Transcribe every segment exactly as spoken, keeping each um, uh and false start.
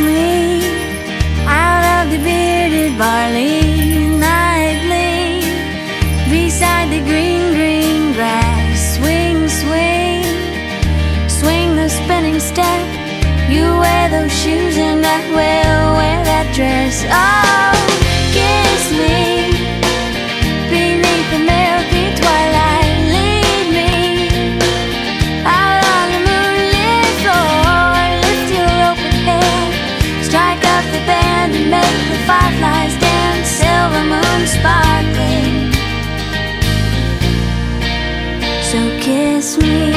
me out of the bearded barley nightly, beside the green, green grass. Swing, swing, swing the spinning step. You wear those shoes and I will wear that dress. Oh, kiss me beneath the milky twilight. Lead me out on the moonlit floor. Lift your open head, strike up the band and make the fireflies dance. Silver moon sparkling, so kiss me.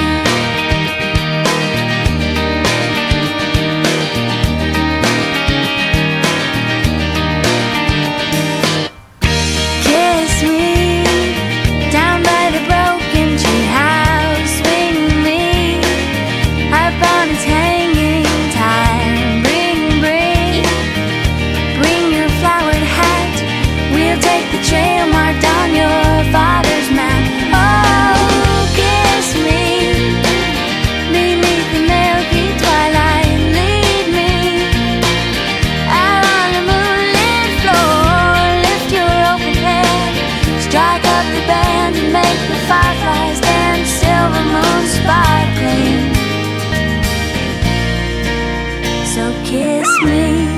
Fireflies dance, silver moon sparkling, so kiss me.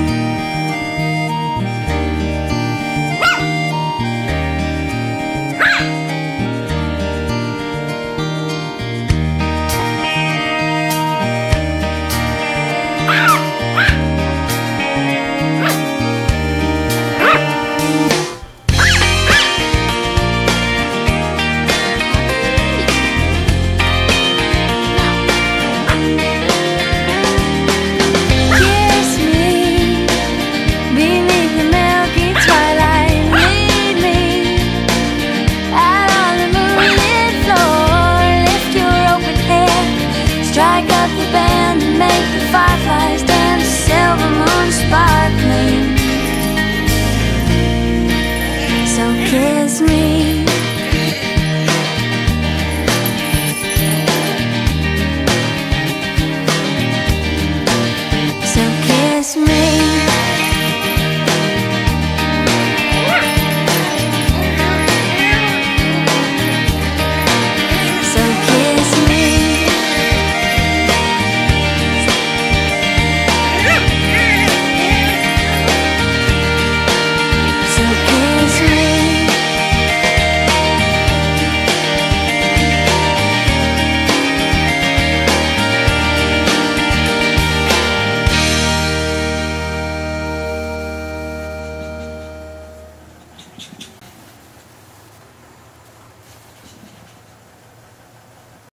Strike up the band and make the fireflies dance. Silver moon sparkling, so kiss me.